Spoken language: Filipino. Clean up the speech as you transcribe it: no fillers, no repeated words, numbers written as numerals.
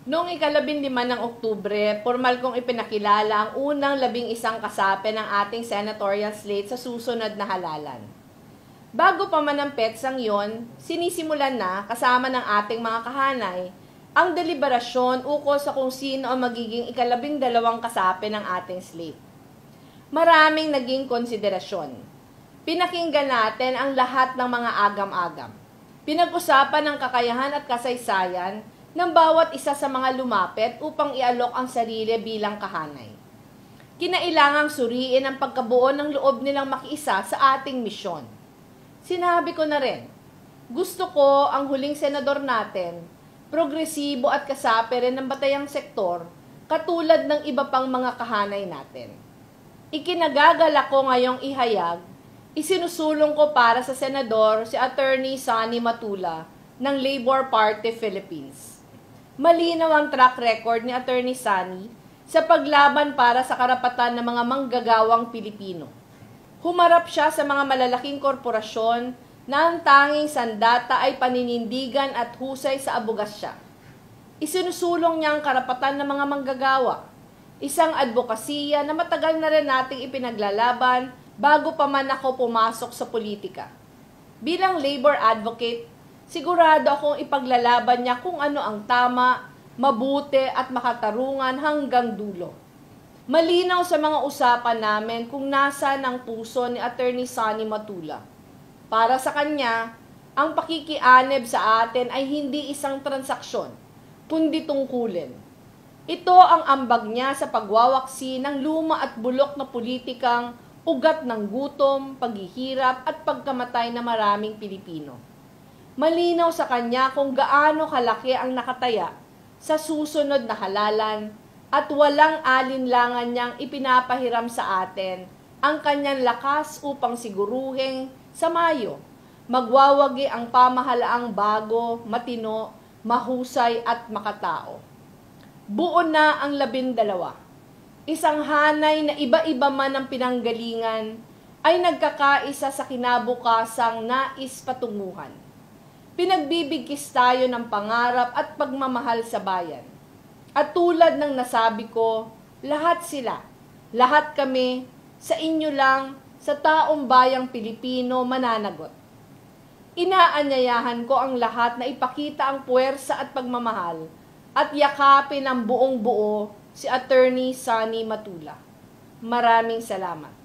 Noong ika-15 ng Oktubre, formal kong ipinakilala ang unang 11 kasapi ng ating senatorial slate sa susunod na halalan. Bago pa man ang petsang yon, sinisimulan na kasama ng ating mga kahanay ang deliberasyon ukol sa kung sino ang magiging ika-12 kasapi ng ating slate. Maraming naging konsiderasyon. Pinakinggan natin ang lahat ng mga agam-agam. Pinag-usapan ang kakayahan at kasaysayan ng bawat isa sa mga lumapit upang ialok ang sarili bilang kahanay. Kinailangang suriin ang pagkabuo ng loob nilang makiisa sa ating misyon. Sinabi ko na rin, gusto ko ang huling senador natin, progresibo at kasapi rin ng batayang sektor, katulad ng iba pang mga kahanay natin. Ikinagagalak ko ngayong ihayag, isinusulong ko para sa senador si Attorney Leni ng Labor Party Philippines. Malinaw ang track record ni Attorney Leni sa paglaban para sa karapatan ng mga manggagawang Pilipino. Humarap siya sa mga malalaking korporasyon na ang tanging sandata ay paninindigan at husay sa abogasya. Isinusulong niya ang karapatan ng mga manggagawa, isang advokasya na matagal na rin nating ipinaglalaban bago pa man ako pumasok sa politika. Bilang labor advocate, sigurado akong ipaglalaban niya kung ano ang tama, mabuti at makatarungan hanggang dulo. Malinaw sa mga usapan namin kung nasaan ang puso ni Attorney Leni. Para sa kanya, ang pakikianib sa atin ay hindi isang transaksyon, kundi tungkulin. Ito ang ambag niya sa pagwawaksi ng luma at bulok na politikang ugat ng gutom, paghihirap at pagkamatay na maraming Pilipino. Malinaw sa kanya kung gaano kalaki ang nakataya sa susunod na halalan at walang alinlangan niyang ipinapahiram sa atin ang kanyang lakas upang siguruhing sa Mayo, magwawagi ang pamahalaang bago, matino, mahusay at makatao. Buo na ang 12. Isang hanay na iba-iba man ang pinanggalingan ay nagkakaisa sa kinabukasang nais patunguhan. Pinagbibigkis tayo ng pangarap at pagmamahal sa bayan. At tulad ng nasabi ko, lahat sila, lahat kami, sa inyo lang, sa taong bayang Pilipino mananagot. Inaanyayahan ko ang lahat na ipakita ang puwersa at pagmamahal at yakapin ang buong buo si Attorney Leni. Maraming salamat.